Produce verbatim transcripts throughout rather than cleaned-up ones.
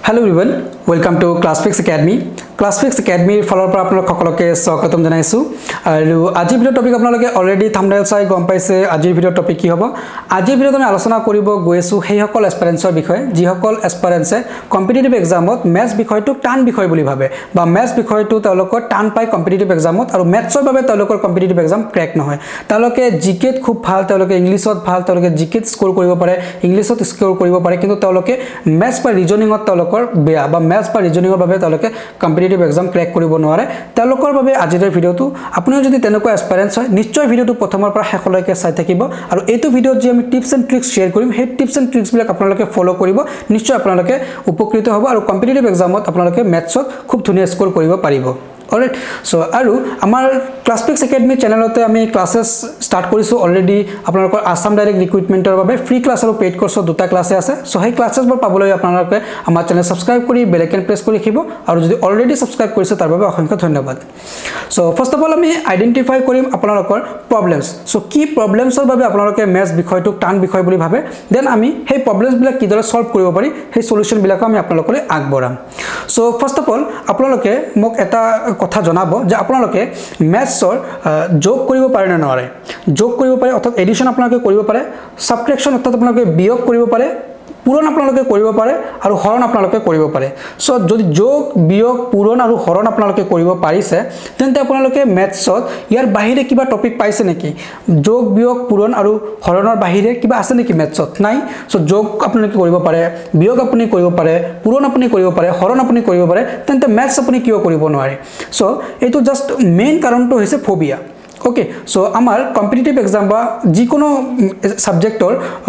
Hello everyone, welcome to Classfix Academy. Classfix Academy ফলৰ পৰা আপোনালোক সকলোকে স্বাগতম জনাইছো আৰু আজি ভিডিও টপিক আপোনালোকে অলৰেডি থাম্বনেল চাই গম পাইছে আজি ভিডিও টপিক কি হ'ব আজি ভিডিওত আমি আলোচনা কৰিব গৈছো সেই সকল এসপিৰেন্সৰ বিষয়ে যি সকল এসপিৰেন্সে কম্পিটিটিভ এক্সামত ম্যাথছ বিষয়টো টান বিষয় বুলি ভাবে বা ম্যাথছ বিষয়টো তেওঁলোকৰ টান পাই কম্পিটিটিভ এক্সামত আৰু ম্যাথছৰ বাবে তেওঁলোকৰ কম্পিটিটিভ এক্সাম ক্ৰেক নহয় তেওঁলোকে জিকেত খুব ভাল তেওঁলোকে ইংলিশত ভাল তেওঁলোকে জিকেত স্কোৰ কৰিব পাৰে ইংলিশত স্কোৰ কৰিব পাৰে কিন্তু তেওঁলোকে ম্যাথছ বা ৰিজনিংত তেওঁলোকৰ বেয়া বা ম্যাথছ বা ৰিজনিংৰ বাবে তেওঁলোকে কম্পিটিটিভ এক্সাম ক্ৰেক কৰিব নোৱাৰে তেওঁলোকৰ বাবে আজিৰ ভিডিওটো আপুনি যদি তেনেকুৱা এক্সপেৰিয়েন্স হয় নিশ্চয় ভিডিওটো প্ৰথমৰ পৰা শেষলৈকে চাই থাকিব আৰু এইটো ভিডিওত যে আমি টিপস এণ্ড ট্ৰিক্স শেয়াৰ কৰিম সেই টিপস এণ্ড ট্ৰিক্স বিলাক আপোনালোকে ফলো কৰিব নিশ্চয় আপোনালোকে উপকৃত হ'ব আৰু কম্পিটিটিভ এক্সামত আপোনালোকে ম্যাথছত খুব ধুনীয়া স্কোৰ কৰিব পাৰিব Alright, so aru amar Classfix Academy channelতে আমি ক্লাसेस স্টার্ট কৰিছো অলৰেডি আপোনালোকৰ আসাম ডাইৰেক্ট ৰিক্ৰুটমেন্টৰ বাবে ফ্ৰী ক্লাছ আৰু পেইড কোৰ্সৰ দুটা ক্লাছে আছে সো সেই ক্লাसेस বোৰ পাবলৈ আপোনালোকে আমাৰ চেনেল সাবস্ক্ৰাইব কৰি বেল আইকন প্ৰেছ কৰি ৰাখিব আৰু যদি অলৰেডি সাবস্ক্ৰাইব কৰিছে তাৰ বাবে অসংখ্য ধন্যবাদ সো ফাৰ্স্ট অফ অল আমি আইডেন্টিফাই কৰিম আপোনালোকৰ প্ৰবলেমছ সো কি প্ৰবলেমছৰ বাবে আপোনালোকে ম্যাথছ বিষয়টো টান বিষয় বুলি ভাবে দেন আমি সেই প্ৰবলেমছ বিলাক কিদৰে সলভ কৰিব পাৰি সেই সলিউশন বিলাক আমি আপোনালোকলৈ আগবঢ়াম সো ফাৰ্স্ট অফ অল আপোনালোকে মোক এটা কথা জনাব যে আপোনালোকে ম্যাথছৰ যোগ কৰিব পাৰে না নোৱাৰে যোগ কৰিব পাৰে অৰ্থাৎ এডিশন আপোনালোকে কৰিব পাৰে সাবট্ৰেকশন অৰ্থাৎ আপোনালোকে বিয়োগ কৰিব পাৰে পূৰণ আপোনালোকে কৰিব পাৰে আৰু হৰণ আপোনালোকে কৰিব পাৰে সো যদি যোগ বিয়োগ পূৰণ আৰু হৰণ আপোনালোকে কৰিব পাৰিছে তেন্তে আপোনালোকে ম্যাথছত ইয়াৰ বাহিৰে কিবা টপিক পাইছে নেকি যোগ বিয়োগ পূৰণ আৰু হৰণৰ বাহিৰে কিবা আছে নেকি ম্যাথছত নাই সো যোগ আপোনালোকে কৰিব পাৰে বিয়োগ আপুনি কৰিব পাৰে পূৰণ আপুনি কৰিব পাৰে হৰণ আপুনি কৰিব পাৰে তেন্তে ম্যাথছ আপুনি কিয় কৰিব নোৱাৰে সো এটো জাস্ট মেইন কাৰণটো হৈছে ফোবিয়া ओके सो आमार कम्पिटिटिव एग्जाम बा जिकोनो सब्जेक्टर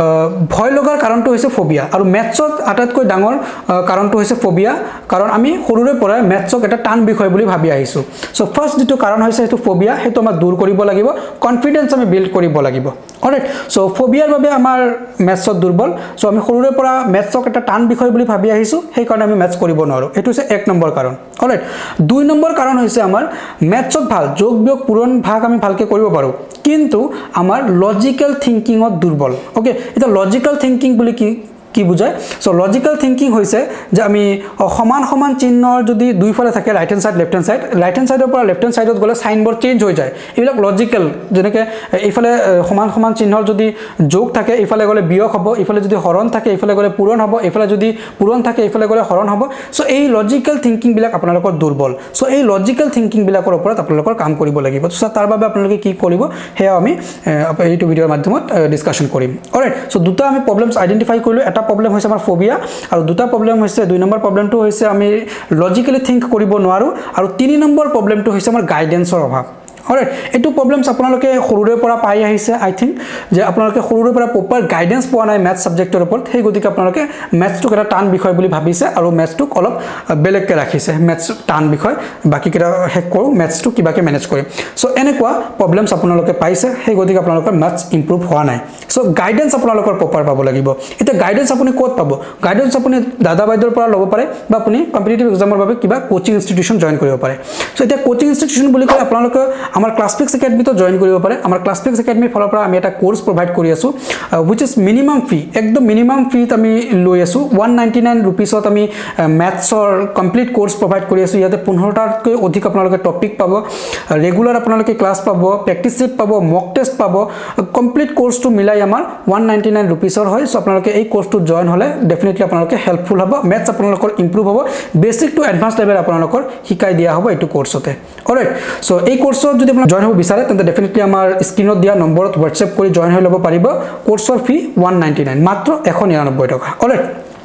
भय लगार कारणটো হৈছে ফোবিয়া আৰু ম্যাথছত আটাইতকৈ ডাঙৰ কাৰণটো হৈছে ফোবিয়া কাৰণ আমি সৰুৰে পৰা ম্যাথছক এটা টান বিষয় বুলি ভাবি আহিছো সো ফাৰ্স্ট যেটো কাৰণ হৈছে এটো ফোবিয়া হেতু আমাৰ দূৰ কৰিব লাগিব কনফিডেন্স আমি বিল্ড কৰিব লাগিব অলৰাইট সো ফোবিয়াৰ বাবে আমাৰ ম্যাথছত দুৰ্বল সো আমি সৰুৰে পৰা ম্যাথছক এটা টান বিষয় বুলি ভাবি আহিছো সেই কাৰণে আমি ম্যাথছ কৰিব নোৱাৰো এটো হৈছে এক নম্বৰ কাৰণ অলৰাইট দুই নম্বৰ কাৰণ হৈছে আমাৰ ম্যাথছত ভাল যোগ বিয়োগ পূৰণ ভাগ আমি ভালকে কৰিব পাৰো কিন্তু আমাৰ লজিক্যাল থিংকিংত দুৰ্বল ওকে এটা লজিক্যাল থিংকিং বুলি কি কি বুজায় সো লজিক্যাল থিংকিং হৈছে যে আমি সমান সমান চিহ্নৰ যদি দুই ফালে থাকে right hand side left hand side right hand সাইডৰ পৰা লেফট হ্যান্ড সাইডত গলে সাইনবোৰ চেঞ্জ হৈ যায় এইবিলাক লজিক্যাল যেনেকৈ এইফালে সমান সমান চিহ্নৰ যদি যোগ থাকে এইফালে গলে বিয়োগ হ'ব এইফালে যদি হৰণ থাকে এইফালে গলে পূৰণ হ'ব এইফালে যদি পূৰণ থাকে এইফালে গলে হৰণ হ'ব সো এই লজিক্যাল থিংকিং বিলাক আপোনালোকৰ দুৰ্বল সো এই লজিক্যাল থিংকিং বিলাকৰ ওপৰত আপোনালোকৰ কাম কৰিব লাগিব সো তাৰ বাবে আপোনালোকে কি কৰিব হেয়া আমি এইটো ভিডিওৰ মাধ্যমত ডিসকাশন কৰিম অলৰাইট সো দুটা আমি প্ৰবলেমছ আইডেন্টিফাই কৰিলো এটা প্ৰবলেম হৈছে আমাৰ ফোবিয়া আৰু দুটা প্ৰবলেম হৈছে দুই নম্বৰ প্ৰবলেমটো হৈছে আমি লজিক্যালি থিংক কৰিব নোৱাৰো আৰু তিনি নম্বৰ প্ৰবলেমটো হৈছে আমাৰ গাইডেন্সৰ অভাৱ অলৰাইট এটো প্ৰবলেমছ আপোনালোকে সৰুৰে পৰা পাই আহিছে আই থিংক যে আপোনালোকে সৰুৰে পৰা প্ৰপাৰ গাইডেন্স পোৱা নাই ম্যাথ সাবজেক্টৰ ওপৰত সেই গতিকে আপোনালোকে ম্যাথছটো এটা টান বিষয় বুলি ভাবিছে আৰু ম্যাথছটো অলপ বেলেগকে ৰাখিছে ম্যাথছ টান বিষয় বাকি কিটা হেক কৰো ম্যাথছটো কিবাকে মেনেজ কৰিম সো এনেকুৱা প্ৰবলেমছ আপোনালোকে পাইছে সেই গতিকে আপোনালোকৰ ম্যাথছ ইমপ্ৰুভ হোৱা নাই সো গাইডেন্স আপোনালোকৰ প্ৰপাৰ পাব লাগিব এটা গাইডেন্স আপুনি ক'ত পাব গাইডেন্স আপুনি দাদা বাইদেউৰ পৰা ল'ব পাৰে বা আপুনি কম্পিটিটিভ এক্সামৰ বাবে কিবা কোচিং ইনষ্টিটিউচন জয়েন কৰিব পাৰে সো এটা কোচিং ইনষ্টিটিউচন বুলি কয় আপোনালোকে আমাৰ Classfix Academy তো জয়েন কৰিব পাৰে আমাৰ Classfix Academy ফলৰ পৰা আমি এটা কোৰ্স প্ৰভাইড কৰি আছো which is minimum fee একদম মিনিমাম ফি আমি লৈ আছো one ninety-nine rupeesত আমি ম্যাথছৰ কমপ্লিট কোৰ্স প্ৰভাইড কৰি আছো ইয়াতে fifteen টাতকৈ অধিক আপোনালোকে টপিক পাব ৰেগুলাৰ আপোনালোকে ক্লাছ পাব প্ৰেক্টিস সেট পাব মক টেষ্ট পাব কমপ্লিট কোৰ্সটো মিলাই আমাৰ one ninety-nine rupeesৰ হয় সো আপোনালোকে এই কোৰ্সটো জয়েন হলে ডেফিনেটলি আপোনালোকে হেল্পফুল হ'ব ম্যাথছ আপোনালোকৰ ইমপ্ৰুভ হ'ব বেসিক টু এডভান্স লেভেল আপোনালোকৰ শিকাই দিয়া হ'ব এইটো কোৰ্সতে অলৰাইট সো এই কোৰ্সত যদি আপোনালোকে জয়েন হ'ব বিচাৰে তেন্তে ডেফিনেটলি আমাৰ স্ক্ৰিনত দিয়া নম্বৰত WhatsApp কৰি জয়েন হৈ ল'ব পাৰিব কোৰ্সৰ ফি one ninety-nine মাত্ৰ one ninety-nine টকা অলৰাইট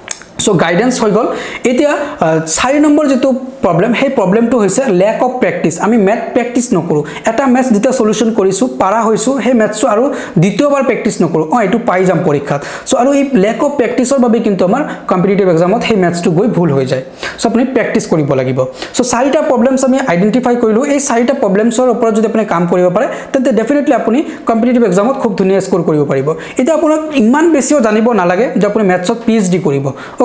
সো গাইডেন্স হৈ গল এতিয়া চাৰি নম্বৰ যেটো প্ৰবলেম হে প্ৰবলেমটো হৈছে ল্যাক অফ প্ৰেক্টিস আমি ম্যাথ প্ৰেক্টিস নকৰো এটা ম্যাথ যেটা সলিউশন কৰিছো পাৰা হৈছো হে ম্যাথছটো আৰু দ্বিতীয়বাৰ প্ৰেক্টিস নকৰো অ এটো পাই যাম পৰীক্ষাত সো আৰু এই ল্যাক অফ প্ৰেক্টিসৰ বাবে কিন্তু আমাৰ কম্পিটিটিভ এক্সামত হে ম্যাথছটো গৈ ভুল হৈ যায় সো আপুনি প্ৰেক্টিস কৰিব লাগিব সো চাৰিটা প্ৰবলেমছ আমি আইডেন্টিফাই কৰিলো এই চাৰিটা প্ৰবলেমছৰ ওপৰত যদি আপুনি কাম কৰিব পাৰে তেন্তে ডেফিনেটলি আপুনি কম্পিটিটিভ এক্সামত খুব ধুনীয়া স্কোৰ কৰিব পাৰিব এটা আপোনাক ইমান বেছিও জানিব নালাগে যে আপুনি ম্যাথছত পিএইচডি কৰিব ওকে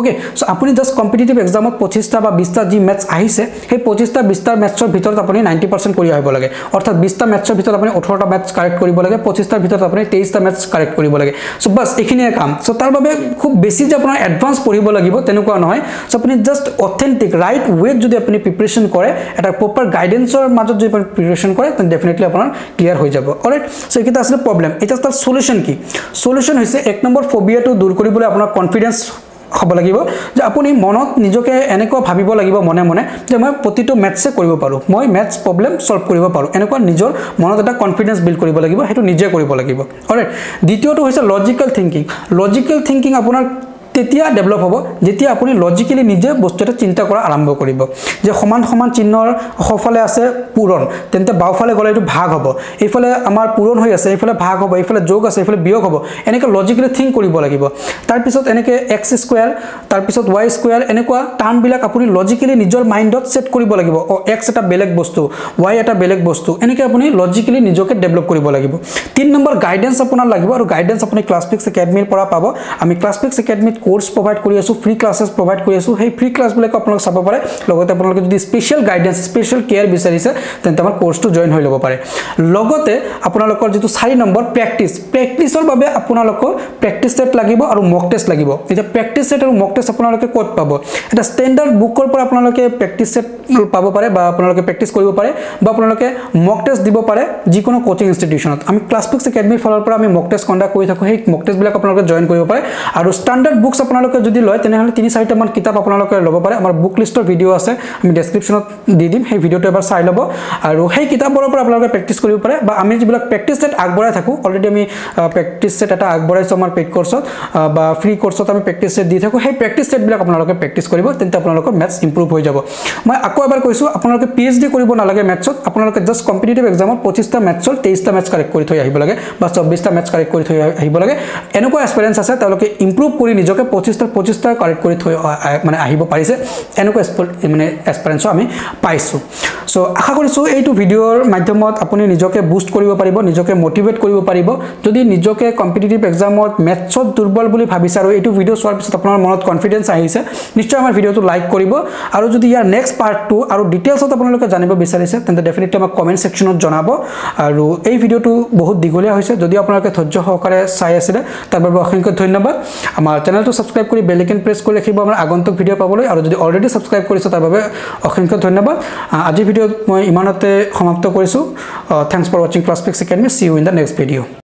ওকে সো আপুনি জাস্ট কম্পিটিটিভ এক্সামত পঁচিছটা বা বিছটা যি মেথছ আহিছে সেই পঁচিছটা বিছটা মেথছৰ ভিতৰত আপুনি নাইণ্টি পাৰ্চেণ্ট কৰি আহিব লাগে অৰ্থাৎ বিছটা মেথছৰ ভিতৰত আপুনি ওঠৰটা মেথছ কাৰেক্ট কৰিব লাগে পঁচিছটাৰ ভিতৰত আপুনি তেইছটা মেথছ কাৰেক্ট কৰিব লাগে সো বাস এইখিনিয়ে কাম সো তাৰ বাবে খুব বেছি যে আপোনাৰ এডভান্স পঢ়িব লাগিব তেনেকুৱা নহয় সো আপুনি জাস্ট অথেন্টিক ৰাইট ওয়েত যদি আপুনি প্ৰিপাৰেচন কৰে এটা প্ৰপাৰ গাইডেন্সৰ মাজত যদি প্ৰিপাৰেচন কৰে তেন ডেফিনেটলি আপোনাৰ ক্লিয়াৰ হৈ যাব অলৰাইট সো এইটা আছে প্ৰবলেম এটা তাৰ সলিউশন কি সলিউশন হৈছে এক নম্বৰ ফোবিয়াটো দূৰ কৰিবলৈ আপোনাৰ কনফিডেন্স হ'ব লাগিব যে আপুনি মনত নিজকে এনেকুৱা ভাবিব লাগিব মনে মনে যে মই প্ৰতিটো ম্যাথছে কৰিব পাৰো মই ম্যাথছ প্ৰবলেম সলভ কৰিব পাৰো এনেকুৱা নিজৰ মনত এটা কনফিডেন্স বিল্ড কৰিব লাগিব হেতু নিজে কৰিব লাগিব অলৰাইট দ্বিতীয়টো হৈছে লজিক্যাল থিংকিং লজিক্যাল থিংকিং আপোনাৰ তেতিয়া ডেভেলপ হ'ব যেতিয়া আপুনি লজিক্যালি নিজে বস্তুটা চিন্তা কৰা আৰম্ভ কৰিব যে সমান সমান চিহ্নৰ সফলে আছে পূৰণ তেন্তে বাওফালে গলে এটো ভাগ হ'ব এইফালে আমাৰ পূৰণ হৈ আছে এইফালে ভাগ হ'ব এইফালে যোগ আছে এইফালে বিয়োগ হ'ব এনেকৈ লজিক্যালি থিংক কৰিব লাগিব তাৰ পিছত এনেকৈ x স্কয়াৰ তাৰ পিছত y স্কয়াৰ এনেকুৱা টাৰ্ম বিলাক আপুনি লজিক্যালি নিজৰ মাইন্ডত সেট কৰিব লাগিব ও x এটা বেলেগ বস্তু y এটা বেলেগ বস্তু এনেকৈ আপুনি লজিক্যালি নিজকে ডেভেলপ কৰিব লাগিব তিন নম্বৰ গাইডেন্স আপোনাৰ লাগিব আৰু গাইডেন্স আপুনি ক্লাছফিক্স একাডেমীৰ পৰা পাব আমি ক্লাছফিক্স একাডেমীত কোর্স প্রোভাইড কৰি আছো ফ্ৰী ক্লাसेस প্রোভাইড কৰি আছো সেই ফ্ৰী ক্লাস বিলাক আপোনালোক চাব পাৰে লগতে আপোনালোকে যদি স্পেশাল গাইডেন্স স্পেশাল কেয়ার বিচাৰিছে তেন্তে আমাৰ কোর্সটো জয়েন হৈ ল'ব পাৰে লগতে আপোনালোকৰ যেটো চাৰি নম্বৰ প্ৰেক্টিস প্ৰেক্টিসৰ বাবে আপোনালোকৰ প্ৰেক্টিস সেট লাগিব আৰু মক টেস্ট লাগিব এটা প্ৰেক্টিস সেট আৰু মক টেস্ট আপোনালোকে ক'ত পাব এটা ষ্টেণ্ডাৰ্ড বুকৰ পৰা আপোনালোকে প্ৰেক্টিস সেট পাব পাৰে বা আপোনালোকে প্ৰেক্টিস কৰিব পাৰে বা আপোনালোকে মক টেস্ট দিব পাৰে যিকোনো কোচিং ইনষ্টিটিউচনত আমি ক্লাছফিক্স একাডেমীৰ ফালৰ পৰা আমি মক টেস্ট কণ্ডাক্ট কৰি থাকো সেই মক টেস্ট বিলাক আপোনালোকে জয়েন কৰিব পাৰে আৰু ষ্টেণ্ডাৰ্ড বুকস আপোনালোকে যদি লয় তেনেহলে তিনি চাৰিটা মান কিতাপ আপোনালোকে ল'ব পাৰে আমাৰ বুক লিষ্টৰ ভিডিও আছে আমি ডেসক্ৰিপচনত দি দিম সেই ভিডিওটো এবাৰ চাই ল'ব আৰু সেই কিতাপৰ পৰা আপোনালোকে প্ৰেক্টিস কৰিব পাৰে বা আমি যিবিলাক প্ৰেক্টিস সেট আগবঢ়াই থাকো অলৰেডি আমি প্ৰেক্টিস সেট এটা আগবঢ়াইছো আমাৰ পেইড কোৰ্সত বা ফ্ৰী কোৰ্সত আমি প্ৰেক্টিস সেট দি থাকো সেই প্ৰেক্টিস সেট বিলাক আপোনালোকে প্ৰেক্টিস কৰিব তেন্তে আপোনালোকৰ ম্যাথছ ইমপ্ৰুভ হৈ যাব মই আকৌ এবাৰ কৈছো আপোনালোকে পিএইচডি কৰিব নালাগে ম্যাথছত আপোনালোকে জাস্ট কম্পিটিটিভ এক্সামত পঁচিছটা ম্যাথছৰ তেইছটা ম্যাথছ কাৰেক্ট কৰি থৈ আহিব লাগে বা চৌব্বিছটা ম্যাথছ কাৰেক্ট কৰি থৈ আহিব লাগে এনেকুৱা এক্সপেৰিয়েন্স আছে তেওঁলোকে ইমপ্ৰুভ কৰি নিজকে পঁচিছটা পঁচিছটা কাৰেক্ট কৰি থৈ মানে আহিব পাৰিছে এনেকুৱা মানে এক্সপেৰিয়েন্স আমি পাইছো সো আশা কৰিছো এইটো ভিডিওৰ মাধ্যমত আপুনি নিজকে বুষ্ট কৰিব পাৰিব নিজকে মোটিভেট কৰিব পাৰিব যদি নিজকে কম্পিটিটিভ এক্সামত ম্যাথছত দুৰ্বল বুলি ভাবিছে আৰু এইটো ভিডিও চোৱাৰ পিছত আপোনাৰ মনত কনফিডেন্স আহিছে নিশ্চয় আমাৰ ভিডিওটো লাইক কৰিব আৰু যদি ইয়াৰ নেক্সট পাৰ্টটো আৰু ডিটেইলছত আপোনালোকে জানিব বিচাৰিছে তেন্তে ডেফিনেটলি আমাক কমেন্ট সেকশনত জনাব আৰু এই ভিডিওটো বহুত দীঘলীয়া হৈছে যদি আপোনালোকে ধৈৰ্য সহকাৰে চাই আছিল তাৰ বাবে অশেষ ধন্যবাদ আমাৰ চেনেলটো সাবস্ক্ৰাইব কৰি বেল আইকন প্ৰেছ কৰি ৰাখিব আমাৰ আগন্তুক ভিডিও পাবলৈ আৰু যদি অলৰেডি সাবস্ক্ৰাইব কৰিছে তাৰ বাবে অশেষ ধন্যবাদ আজি ভিডিও মই ইমানতে সমাপ্ত কৰিছো thanks for watching Classfix academy see you in the next video